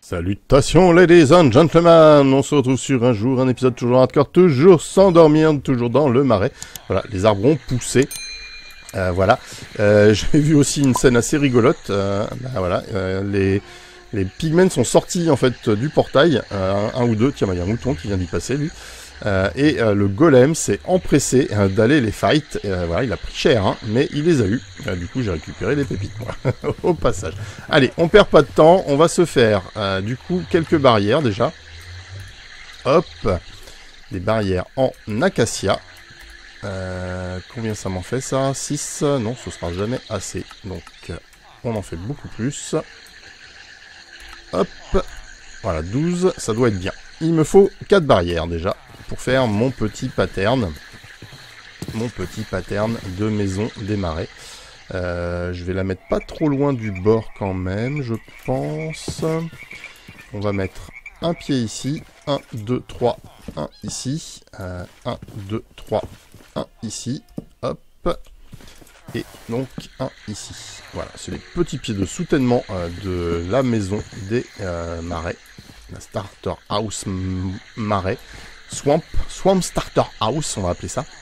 Salutations ladies and gentlemen, on se retrouve sur un jour, un épisode toujours hardcore, toujours sans dormir, toujours dans le marais. Voilà, les arbres ont poussé. Voilà, j'ai vu aussi une scène assez rigolote. Voilà, les pigmen sont sortis en fait du portail, un ou deux. Tiens, il y a un mouton qui vient d'y passer lui. Et le golem s'est empressé d'aller les fight. Voilà, il a pris cher, hein, mais il les a eu. Du coup, j'ai récupéré les pépites moi, au passage. Allez, on perd pas de temps. On va se faire du coup quelques barrières déjà. Hop, des barrières en acacia. Combien ça m'en fait ça? 6? Non, ce sera jamais assez. Donc, on en fait beaucoup plus. Hop, voilà, 12, ça doit être bien. Il me faut 4 barrières déjà pour faire mon petit pattern. Mon petit pattern de maison des marais. Je vais la mettre pas trop loin du bord quand même, je pense. On va mettre un pied ici. 1, 2, 3, 1 ici. 1, 2, 3, 1 ici. Hop. Et donc un ici. Voilà, c'est les petits pieds de soutènement de la maison des marais. La Starter House Marais. Swamp Starter House, on va appeler ça.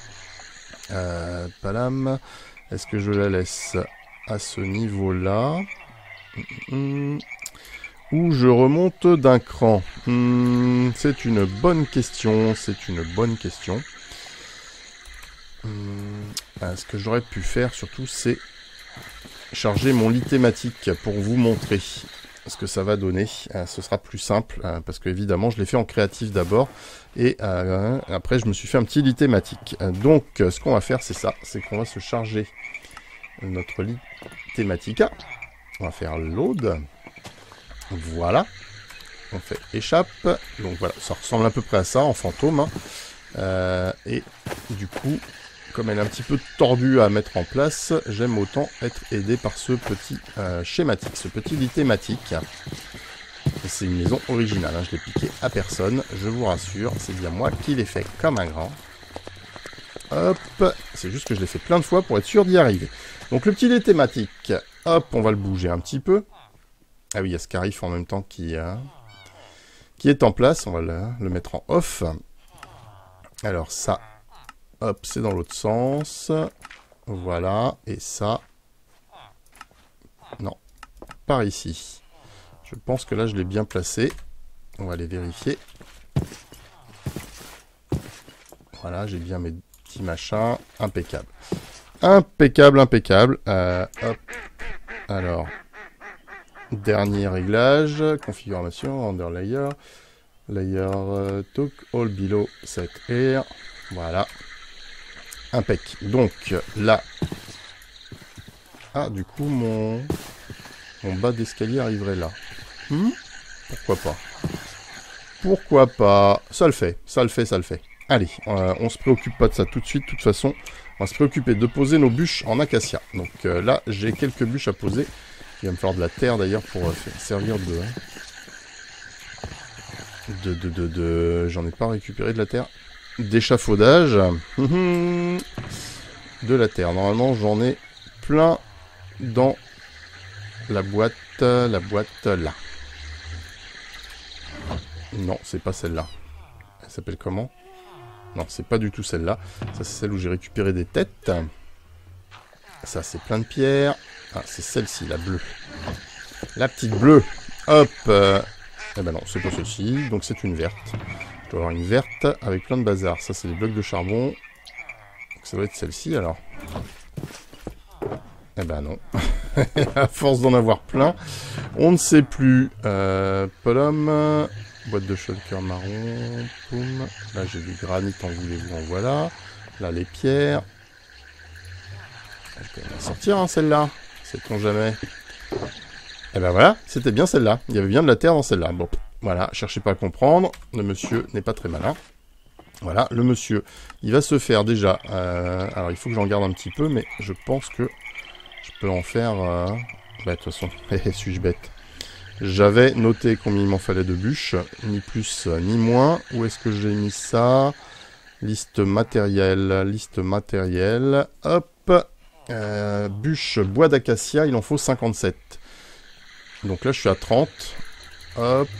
Palam. Est-ce que je la laisse à ce niveau-là ou je remonte d'un cran? C'est une bonne question. C'est une bonne question. Ce que j'aurais pu faire surtout, c'est charger mon lit thématique pour vous montrer ce que ça va donner. Ce sera plus simple parce que évidemment je l'ai fait en créatif d'abord et après je me suis fait un petit lit thématique. Donc ce qu'on va faire c'est ça, c'est qu'on va se charger notre lit thématique. On va faire load. Voilà. On fait échappe. Donc voilà, ça ressemble à peu près à ça en fantôme. Et du coup, comme elle est un petit peu tordue à mettre en place, j'aime autant être aidé par ce petit schématique, ce petit lit thématique. C'est une maison originale, hein, je l'ai piqué à personne, je vous rassure, c'est bien moi qui l'ai fait comme un grand. Hop, c'est juste que je l'ai fait plein de fois pour être sûr d'y arriver. Donc le petit lit thématique, hop, on va le bouger un petit peu. Ah oui, il y a Scarif en même temps qui est en place, on va le mettre en off. Alors ça, hop, c'est dans l'autre sens. Voilà, et ça... Non, par ici. Je pense que là, je l'ai bien placé. On va aller vérifier. Voilà, j'ai bien mes petits machins. Impeccable. Impeccable, impeccable. Hop. Alors, dernier réglage. Configuration, render layer. Layer talk all below set air. Voilà. Impec. Donc, là... Ah, du coup, mon bas d'escalier arriverait là. Pourquoi pas? Pourquoi pas? Ça le fait, ça le fait, ça le fait. Allez, on se préoccupe pas de ça tout de suite. De toute façon, on va se préoccuper de poser nos bûches en acacia. Donc là, j'ai quelques bûches à poser. Il va me falloir de la terre d'ailleurs pour servir J'en ai pas récupéré de la terre. D'échafaudage. De la terre. Normalement, j'en ai plein dans la boîte là. Non, c'est pas celle-là. Elle s'appelle comment? Non, c'est pas du tout celle-là. Ça, c'est celle où j'ai récupéré des têtes. Ça, c'est plein de pierres. Ah, c'est celle-ci, la bleue. La petite bleue. Hop. Eh ben non, c'est pas celle-ci. Donc, c'est une verte. Je dois avoir une verte avec plein de bazar. Ça, c'est des blocs de charbon. Donc, ça doit être celle-ci, alors. Eh ben non. À force d'en avoir plein, on ne sait plus. Polum. Boîte de shulker marron. Poum. Là, j'ai du granit, en voulez-vous, en voilà. Là, les pierres. Je peux la sortir, hein, celle-là. Sait-on jamais. Eh ben voilà, c'était bien celle-là. Il y avait bien de la terre dans celle-là. Bon, voilà, cherchez pas à comprendre. Le monsieur n'est pas très malin. Voilà, le monsieur, il va se faire déjà... alors, il faut que j'en garde un petit peu, mais je pense que je peux en faire... Bah, de toute façon, suis-je bête. J'avais noté combien il m'en fallait de bûches, ni plus ni moins. Où est-ce que j'ai mis ça? Liste matérielle, hop. Bûches, bois d'acacia, il en faut 57. Donc là, je suis à 30. Hop.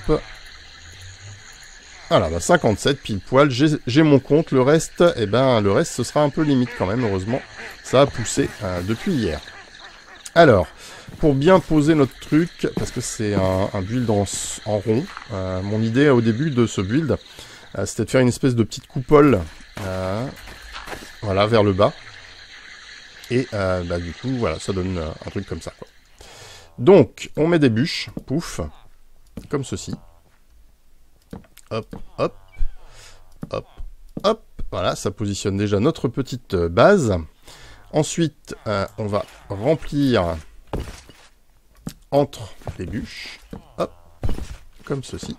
Voilà, bah 57 pile poil, j'ai mon compte, le reste, eh ben, le reste ce sera un peu limite quand même, heureusement, ça a poussé depuis hier. Alors, pour bien poser notre truc, parce que c'est un build en rond, mon idée au début de ce build, c'était de faire une espèce de petite coupole, voilà, vers le bas, et bah, du coup, voilà, ça donne un truc comme ça, quoi. Donc, on met des bûches, pouf, comme ceci. Hop, hop, hop, hop. Voilà, ça positionne déjà notre petite base. Ensuite, on va remplir entre les bûches. Hop, comme ceci.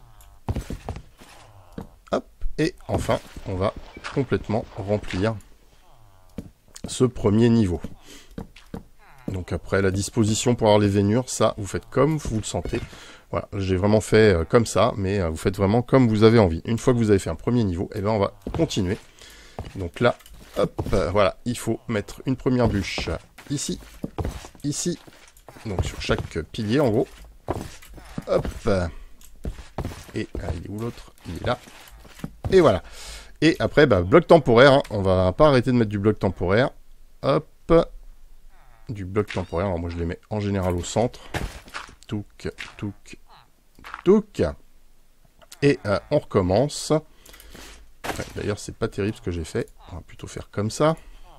Hop, et enfin, on va complètement remplir ce premier niveau. Donc après, la disposition pour avoir les veinures, ça, vous faites comme vous le sentez. Voilà, j'ai vraiment fait comme ça, mais vous faites vraiment comme vous avez envie. Une fois que vous avez fait un premier niveau, eh ben on va continuer. Donc là, hop, voilà, il faut mettre une première bûche ici, ici, donc sur chaque pilier en gros. Hop, et il est où l'autre? Il est là. Et voilà. Et après, bah, bloc temporaire, hein. On va pas arrêter de mettre du bloc temporaire. Hop, du bloc temporaire. Alors moi je les mets en général au centre. Touc, touc, touc. Et on recommence. Ouais, d'ailleurs, c'est pas terrible ce que j'ai fait. On va plutôt faire comme ça.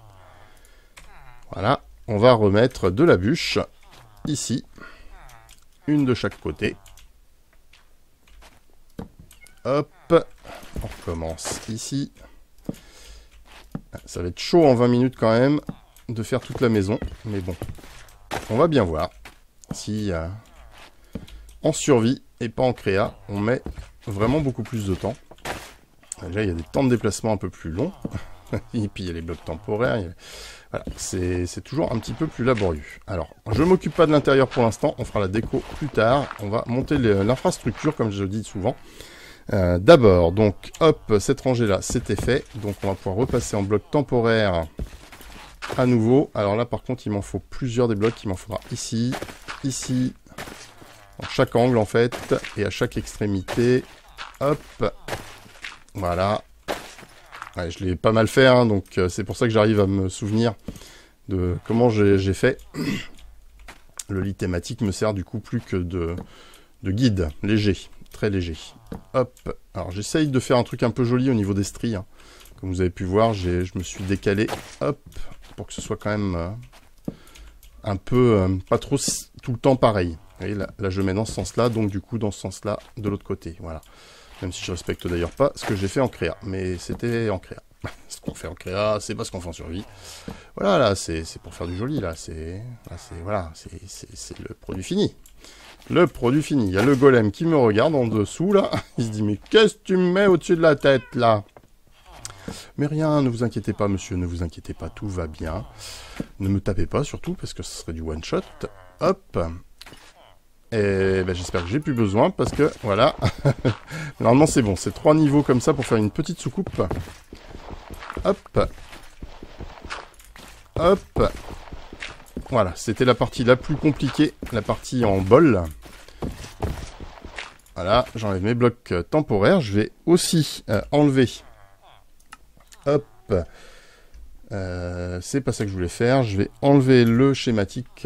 Voilà. On va remettre de la bûche ici. Une de chaque côté. Hop. On recommence ici. Ça va être chaud en 20 minutes quand même de faire toute la maison. Mais bon, on va bien voir si... en survie et pas en créa, on met vraiment beaucoup plus de temps. Déjà, il y a des temps de déplacement un peu plus longs. Et puis, il y a les blocs temporaires. Voilà, c'est toujours un petit peu plus laborieux. Alors, je ne m'occupe pas de l'intérieur pour l'instant. On fera la déco plus tard. On va monter l'infrastructure, comme je le dis souvent. D'abord, donc, hop, cette rangée-là, c'était fait. Donc, on va pouvoir repasser en bloc temporaire à nouveau. Alors là, par contre, il m'en faut plusieurs des blocs. Il m'en faudra ici, ici, dans chaque angle en fait, et à chaque extrémité. Hop, voilà. Ouais, je l'ai pas mal fait, hein, donc c'est pour ça que j'arrive à me souvenir de comment j'ai fait. Le lit thématique me sert du coup plus que de guide, léger, très léger. Hop, alors j'essaye de faire un truc un peu joli au niveau des stries. Hein. Comme vous avez pu voir, je me suis décalé, hop, pour que ce soit quand même un peu, pas trop tout le temps pareil. Vous voyez, là, je mets dans ce sens-là, donc du coup, dans ce sens-là, de l'autre côté. Voilà. Même si je respecte d'ailleurs pas ce que j'ai fait en créa. Mais c'était en créa. Ce qu'on fait en créa, c'est pas ce qu'on fait en survie. Voilà, là, c'est pour faire du joli, là. Voilà, c'est le produit fini. Le produit fini. Il y a le golem qui me regarde en dessous, là. Il se dit, mais qu'est-ce que tu me mets au-dessus de la tête, là? Mais rien, ne vous inquiétez pas, monsieur, ne vous inquiétez pas, tout va bien. Ne me tapez pas, surtout, parce que ce serait du one-shot. Hop. Et ben, j'espère que j'ai plus besoin parce que, voilà, normalement c'est bon, c'est 3 niveaux comme ça pour faire une petite soucoupe. Hop. Hop. Voilà, c'était la partie la plus compliquée, la partie en bol. Voilà, j'enlève mes blocs temporaires, je vais aussi enlever. Hop. C'est pas ça que je voulais faire, je vais enlever le schématique.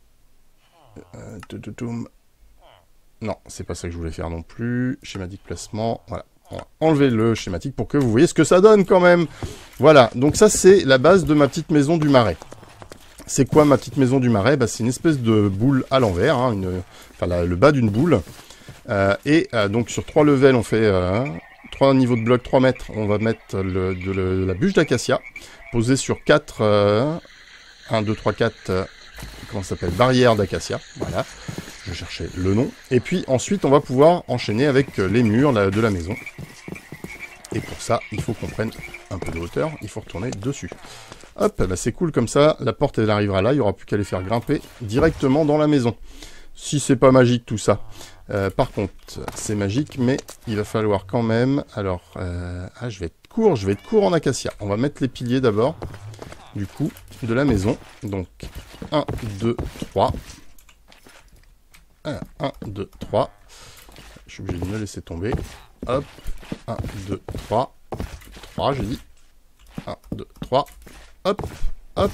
Non, c'est pas ça que je voulais faire non plus. Schématique placement, voilà. On va enlever le schématique pour que vous voyez ce que ça donne quand même. Voilà, donc ça c'est la base de ma petite maison du marais. C'est quoi ma petite maison du marais? Bah, c'est une espèce de boule à l'envers, hein, le bas d'une boule. Donc sur 3 levels, on fait 3 niveaux de blocs, 3 mètres. On va mettre la bûche d'acacia posée sur 4, 1, 2, 3, 4, comment ça s'appelle? Barrières d'acacia, voilà. Je cherchais le nom. Et puis ensuite, on va pouvoir enchaîner avec les murs de la maison. Et pour ça, il faut qu'on prenne un peu de hauteur. Il faut retourner dessus. Hop, bah c'est cool comme ça. La porte, elle arrivera là. Il n'y aura plus qu'à les faire grimper directement dans la maison. Si c'est pas magique tout ça. Par contre, c'est magique, mais il va falloir quand même... Alors, je vais être court en acacia. On va mettre les piliers d'abord. Du coup, de la maison. Donc, 1, 2, 3... 1, 2, 3. je suis obligé de me laisser tomber. Hop, 1, 2, 3. 3, j'ai dit. 1, 2, 3. Hop, hop.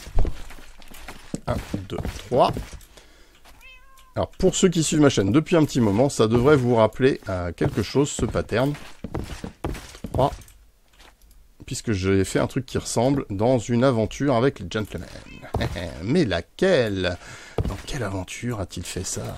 1, 2, 3. Alors, pour ceux qui suivent ma chaîne depuis un petit moment, ça devrait vous rappeler quelque chose, ce pattern. 3. Puisque j'ai fait un truc qui ressemble dans une aventure avec les gentlemen. Mais laquelle? Dans quelle aventure a-t-il fait ça?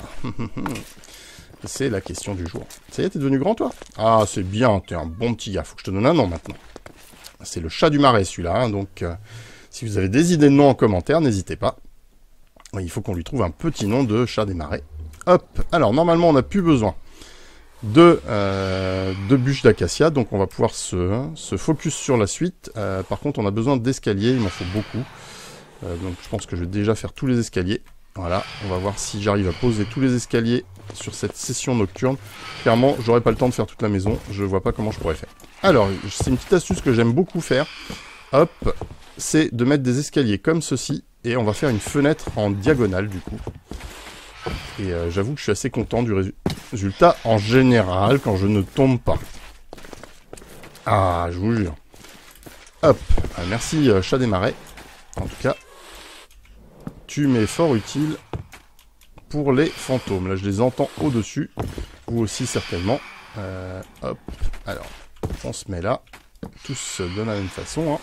C'est la question du jour. Ça y est, t'es devenu grand, toi? Ah, c'est bien, t'es un bon petit gars. Faut que je te donne un nom, maintenant. C'est le chat du marais, celui-là. Hein, donc, si vous avez des idées de noms en commentaire, n'hésitez pas. Il faut qu'on lui trouve un petit nom de chat des marais. Hop. Alors, normalement, on n'a plus besoin de bûches d'acacia. Donc, on va pouvoir se focus sur la suite. Par contre, on a besoin d'escaliers. Il m'en faut beaucoup. Donc, je pense que je vais déjà faire tous les escaliers. Voilà. On va voir si j'arrive à poser tous les escaliers sur cette session nocturne. Clairement, j'aurais pas le temps de faire toute la maison. Je vois pas comment je pourrais faire. Alors, c'est une petite astuce que j'aime beaucoup faire. Hop. C'est de mettre des escaliers comme ceci. Et on va faire une fenêtre en diagonale, du coup. Et j'avoue que je suis assez content du résultat en général, quand je ne tombe pas. Ah, je vous jure. Hop. Merci, chat des marais. En tout cas, tu m'es fort utile pour les fantômes. Là, je les entends au-dessus. Vous aussi, certainement. Hop. Alors, on se met là. Tous de la même façon, hein.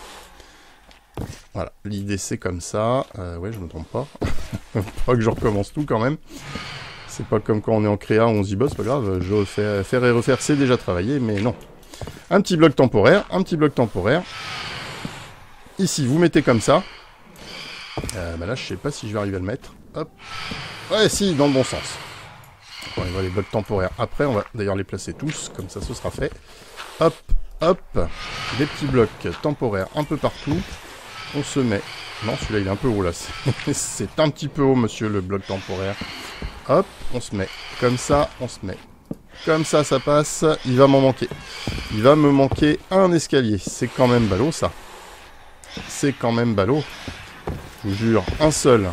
Voilà, l'idée c'est comme ça. Ouais, je me trompe pas. Pas que je recommence tout quand même. C'est pas comme quand on est en créa, on se dit, bah c'est pas grave, je refais, faire et refaire, c'est déjà travaillé, mais non. Un petit bloc temporaire, un petit bloc temporaire. Ici, vous mettez comme ça. Bah là, je sais pas si je vais arriver à le mettre. Hop. Ouais, si, dans le bon sens. On va les blocs temporaires après, on va d'ailleurs les placer tous, comme ça ce sera fait. Hop, hop. Des petits blocs temporaires un peu partout. On se met... Non, celui-là, il est un peu haut, là. C'est un petit peu haut, monsieur, le bloc temporaire. Hop, on se met comme ça, on se met comme ça passe. Il va m'en manquer. Il va me manquer un escalier. C'est quand même ballot, ça. C'est quand même ballot. Je vous jure, un seul.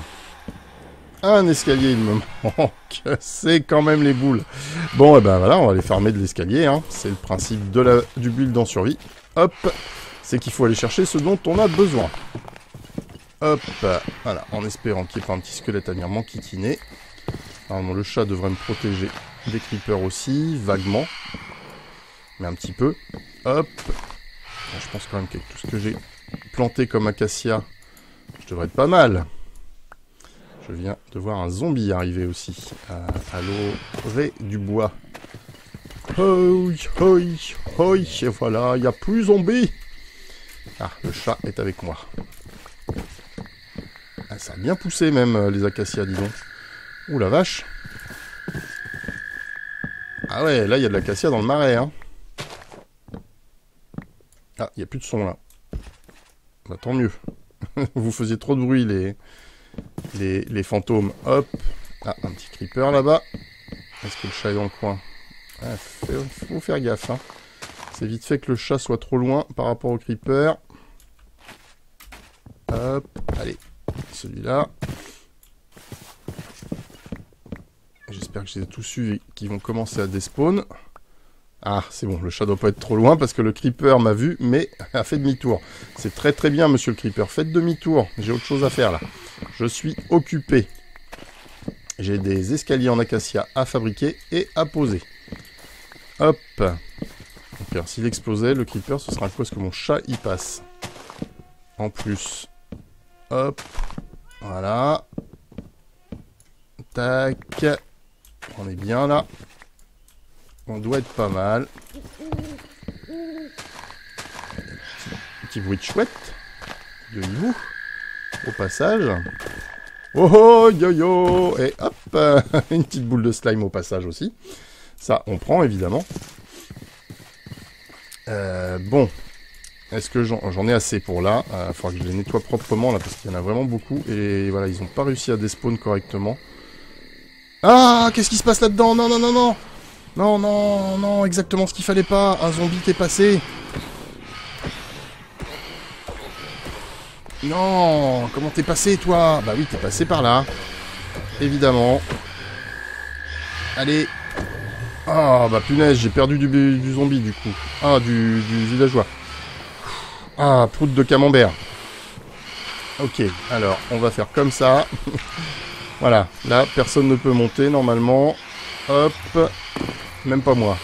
Un escalier, il me manque. C'est quand même les boules. Bon, et ben voilà, on va les fermer de l'escalier. Hein. C'est le principe du build en survie. Hop. C'est qu'il faut aller chercher ce dont on a besoin. Hop, voilà, en espérant qu'il n'y ait pas un petit squelette à venir m'enquiquiner. Normalement, le chat devrait me protéger des creepers aussi, vaguement. Mais un petit peu. Hop. Je pense quand même qu'avec tout ce que j'ai planté comme acacia, je devrais être pas mal. Je viens de voir un zombie arriver aussi. À l'orée du bois. Hoi, hoi, hoi. Et voilà, il n'y a plus zombie. Ah, le chat est avec moi. Ah, ça a bien poussé même, les acacias, disons. Ouh la vache. Ah ouais, là, il y a de l'acacia dans le marais, hein. Ah, il n'y a plus de son, là. Bah, tant mieux. Vous faisiez trop de bruit, les fantômes. Hop. Ah, un petit creeper, là-bas. Est-ce que le chat est dans le coin? Ah, faut faire gaffe, hein. C'est vite fait que le chat soit trop loin par rapport au creeper. Hop, allez, celui-là. J'espère que je les ai tous eus et qu'ils vont commencer à despawn. Ah, c'est bon, le chat doit pas être trop loin parce que le creeper m'a vu, mais a fait demi-tour. C'est très très bien, monsieur le creeper. Faites demi-tour, j'ai autre chose à faire là. Je suis occupé. J'ai des escaliers en acacia à fabriquer et à poser. Hop. Donc, alors, s'il explosait, le creeper, ce sera à cause que mon chat y passe. En plus. Hop. Voilà. Tac. On est bien là. On doit être pas mal. Petit bruit de chouette. De hibou. Au passage. Oh oh yo yo. Et hop. Une petite boule de slime au passage aussi. Ça, on prend évidemment. Bon. Est-ce que j'en ai assez pour là? Il faudra que je les nettoie proprement là parce qu'il y en a vraiment beaucoup. Et voilà, ils n'ont pas réussi à despawn correctement. Ah, qu'est-ce qui se passe là-dedans? Non, non, non, non. Non, non, non, exactement ce qu'il fallait pas. Un zombie qui est passé. Non, comment t'es passé toi? Bah oui, t'es passé par là. Évidemment. Allez. Ah, bah punaise, j'ai perdu du zombie, du coup. Ah, du villageois. Ah, prout de camembert. Ok, alors, on va faire comme ça. Voilà, là, personne ne peut monter, normalement. Hop. Même pas moi.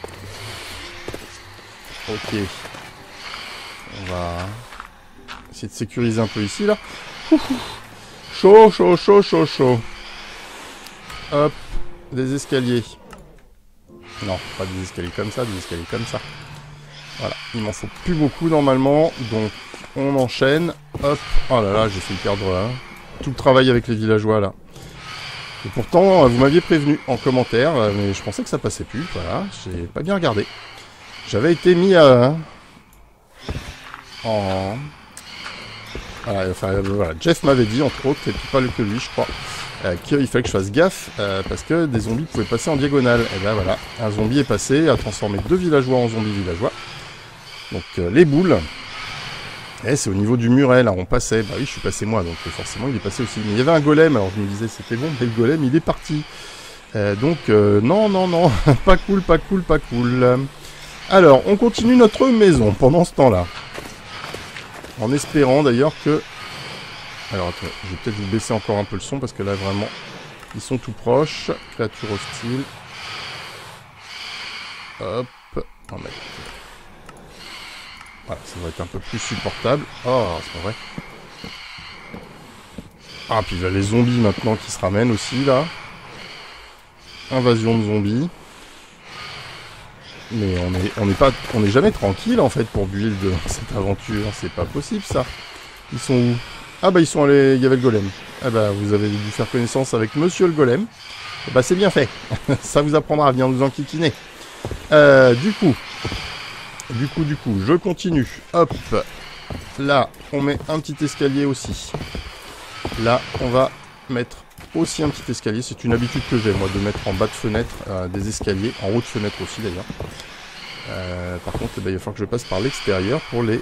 Ok. On va essayer de sécuriser un peu ici, là. Chaud, chaud, chaud, chaud, chaud. Hop. Des escaliers. Non, pas des escaliers comme ça, des escaliers comme ça. Voilà, il m'en faut plus beaucoup, normalement. Donc, on enchaîne. Hop. Oh là là, j'ai fait perdre tout le travail avec les villageois, là. Et pourtant, vous m'aviez prévenu en commentaire, mais je pensais que ça passait plus. Voilà, j'ai pas bien regardé. J'avais été mis à... Voilà, enfin, voilà. Jeff m'avait dit, entre autres, et puis pas que lui, je crois, qu'il fallait que je fasse gaffe, parce que des zombies pouvaient passer en diagonale. Et ben voilà, un zombie est passé, a transformé 2 villageois en zombies villageois. Donc, les boules... Eh, c'est au niveau du muret, là, on passait. Bah oui, je suis passé moi, donc forcément, il est passé aussi. Mais il y avait un golem, alors je me disais, c'était bon, mais le golem, il est parti. Donc, non, non, non, pas cool, pas cool, pas cool. Alors, on continue notre maison pendant ce temps-là. En espérant, d'ailleurs, que... Alors, attends, je vais peut-être vous baisser encore un peu le son, parce que là, vraiment, ils sont tout proches. Créature hostile. Hop. Non, mais... Voilà, ça va être un peu plus supportable. Oh, c'est pas vrai. Ah, puis il y a les zombies maintenant qui se ramènent aussi, là. Invasion de zombies. Mais on n'est jamais tranquille, en fait, pour build cette aventure. C'est pas possible, ça. Ils sont où? Ah, bah, ils sont allés... Il y avait le golem. Ah, bah, vous avez dû faire connaissance avec monsieur le golem. Et bah, c'est bien fait. Ça vous apprendra à venir nous enquiquiner. Du coup, je continue. Hop. Là, on met un petit escalier aussi. Là, on va mettre aussi un petit escalier. C'est une habitude que j'ai, moi, de mettre en bas de fenêtre des escaliers. En haut de fenêtre aussi, d'ailleurs. Par contre, eh ben, il va falloir que je passe par l'extérieur pour les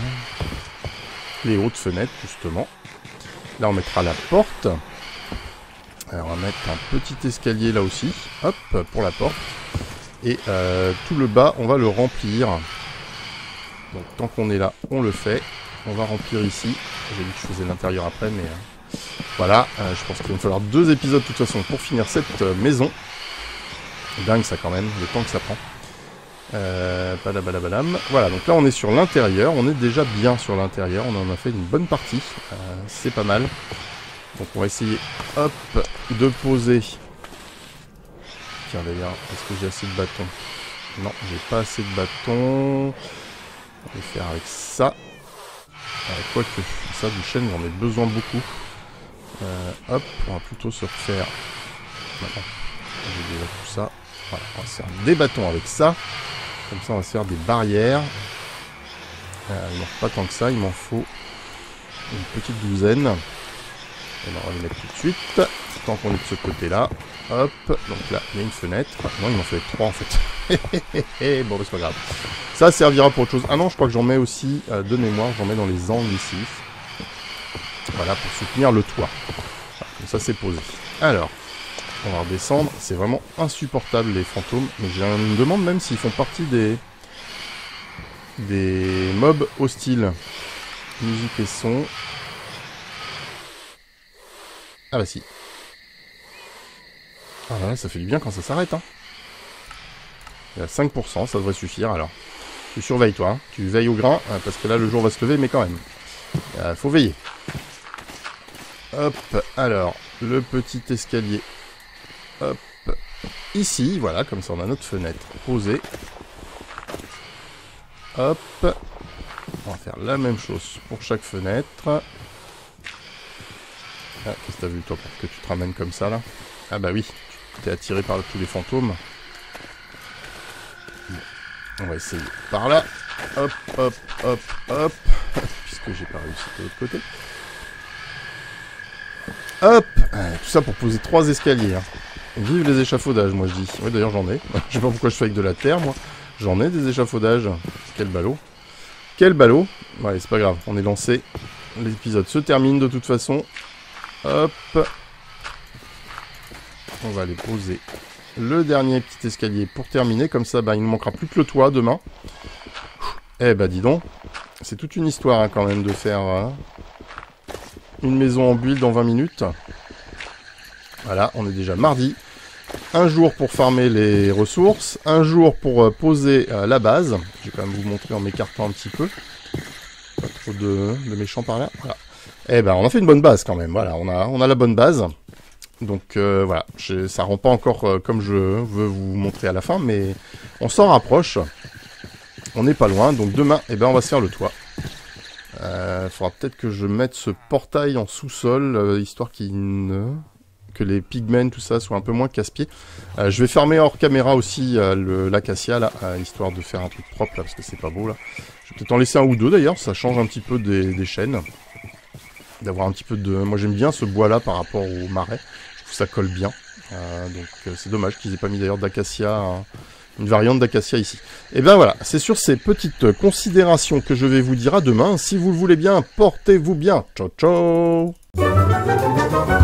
hautes fenêtres, justement. Là, on mettra la porte. Alors, on va mettre un petit escalier là aussi. Hop, pour la porte. Et tout le bas, on va le remplir. Donc tant qu'on est là, on le fait. On va remplir ici. J'ai dit que je faisais l'intérieur après, mais voilà. Je pense qu'il va me falloir 2 épisodes de toute façon pour finir cette maison. Dingue ça quand même, le temps que ça prend. Badabadabadam. Voilà, donc là on est sur l'intérieur. On est déjà bien sur l'intérieur. On en a fait une bonne partie. C'est pas mal. Donc on va essayer, hop, de poser... Tiens d'ailleurs, est-ce que j'ai assez de bâtons? Non, j'ai pas assez de bâtons. On va faire avec ça. Quoique, ça du chêne, j'en ai besoin beaucoup. Hop, on va plutôt se refaire... Maintenant, j'ai déjà tout ça. Voilà, on va se faire des bâtons avec ça. Comme ça, on va se faire des barrières. Il m'en faut pas tant que ça, il m'en faut une petite douzaine. Et on va les mettre tout de suite. Tant qu'on est de ce côté-là. Hop, donc là, il y a une fenêtre. Non, il m'en fait 3 en fait. Bon, c'est pas grave. Ça servira pour autre chose. Ah non, je crois que j'en mets aussi de mémoire. J'en mets dans les angles ici. Voilà, pour soutenir le toit. Voilà, comme ça, c'est posé. Alors, on va redescendre. C'est vraiment insupportable, les fantômes. Mais je me demande même s'ils font partie des mobs hostiles. Musique et son. Ah bah si. Ah là, ça fait du bien quand ça s'arrête, hein. Il y a 5%, ça devrait suffire, alors. Tu surveilles, toi, hein. Tu veilles au grain, parce que là, le jour va se lever, mais quand même. Faut veiller. Hop, alors, le petit escalier. Hop, ici, voilà, comme ça, on a notre fenêtre posée. Hop. On va faire la même chose pour chaque fenêtre. Ah, qu'est-ce que t'as vu, toi, pour que tu te ramènes comme ça, là? Ah bah oui. T'es attiré par tous les fantômes. On va essayer par là. Hop, hop, hop, hop. Puisque j'ai pas réussi de l'autre côté. Hop. Tout ça pour poser 3 escaliers. Hein. Vive les échafaudages, moi je dis. Ouais, d'ailleurs j'en ai. Je sais pas pourquoi je fais avec de la terre, moi. J'en ai des échafaudages. Quel ballot. Quel ballot. Ouais, c'est pas grave. On est lancé. L'épisode se termine de toute façon. Hop. On va les poser le dernier petit escalier pour terminer. Comme ça, bah, il ne manquera plus que le toit demain. Eh bah dis donc, c'est toute une histoire hein, quand même de faire une maison en build en 20 minutes. Voilà, on est déjà mardi. Un jour pour farmer les ressources, un jour pour poser la base. Je vais quand même vous montrer en m'écartant un petit peu. Pas trop de méchants par là. Voilà. Eh ben, on a fait une bonne base quand même. Voilà, on a la bonne base. Donc voilà, ça rend pas encore comme je veux vous montrer à la fin, mais on s'en rapproche. On n'est pas loin. Donc demain, eh ben, on va se faire le toit. Faudra peut-être que je mette ce portail en sous-sol, histoire que les pigments, tout ça, soient un peu moins casse-pieds. Je vais fermer hors caméra aussi l'acacia, là, histoire de faire un truc propre, là, parce que c'est pas beau, là. Je vais peut-être en laisser un ou deux, d'ailleurs, ça change un petit peu des chênes. D'avoir un petit peu de... Moi, j'aime bien ce bois-là par rapport au marais. Je trouve que ça colle bien. Donc, c'est dommage qu'ils aient pas mis, d'ailleurs, d'acacia... Une variante d'acacia ici. Et ben voilà, c'est sur ces petites considérations que je vais vous dire à demain. Si vous le voulez bien, portez-vous bien. Ciao, ciao!